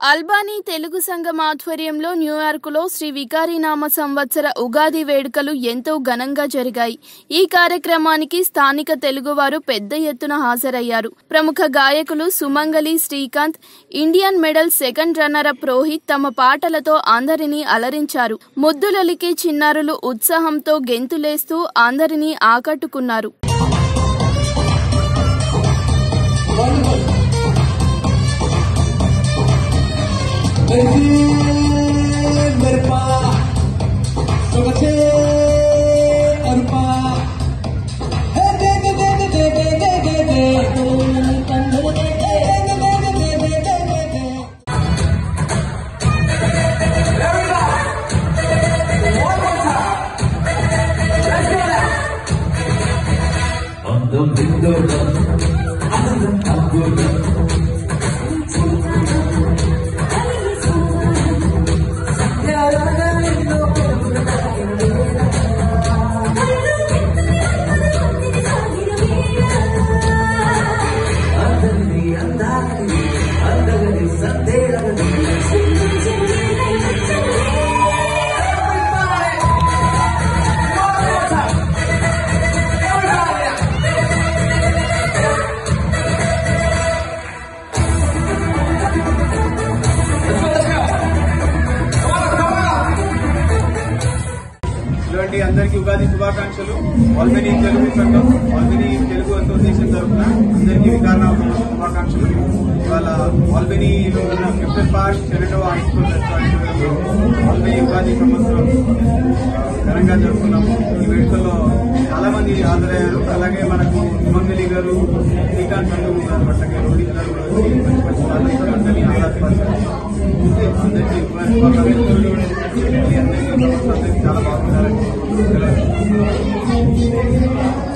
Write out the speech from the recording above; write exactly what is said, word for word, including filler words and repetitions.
అల్బానీ తెలుగు సంఘం ఆధ్వర్యంలో న్యూయార్కులో శ్రీ వికారినామ సంవత్సర ఉగాది వేడుకలు ఎంతో ఘనంగా జరిగాయి. ఈ కార్యక్రమానికి స్థానిక తెలుగువారు పెద్ద ఎత్తున హాజరయ్యారు. ప్రముఖ గాయకులు Sumangali Srikanth, Indian medal second runner up Rohit తమ పాటలతో అందరినీ అలరించారు. ముద్దులొలికే చిన్నారులు ఉత్సాహంతో గెంతులేస్తూ అందరినీ ఆకట్టుకున్నారు. అందరికీ ఉగాది శుభాకాంక్షలు. ఆల్బనీ తెలుగు సంఘం, ఆల్బనీ తెలుగు అసోసియేషన్ తరఫున అందరికీ వికారినామ శుభాకాంక్షలు. ఇవాళ ఆల్బనీలో ఉన్న గిఫ్టెడ్ పార్క్ చెరటో high school restaurant Albany Ugadi సంవత్సరం ఘనంగా జరుపుకున్నాము. ఈ వేడుకల్లో చాలా మంది హాజరయ్యారు. అలాగే మనకు సుమంగళి గారు, శ్రీకాంత్ సంఘం గారు, అట్లాగే రోహిత్ గారు కూడా వచ్చి మంచి మంచి వాళ్ళతో అందరినీ ఆహ్లాదపరిచారు. అందరికీ ఉగాది శుభాకాంక్షలు. అందరికీ చాలా బాగున్నారని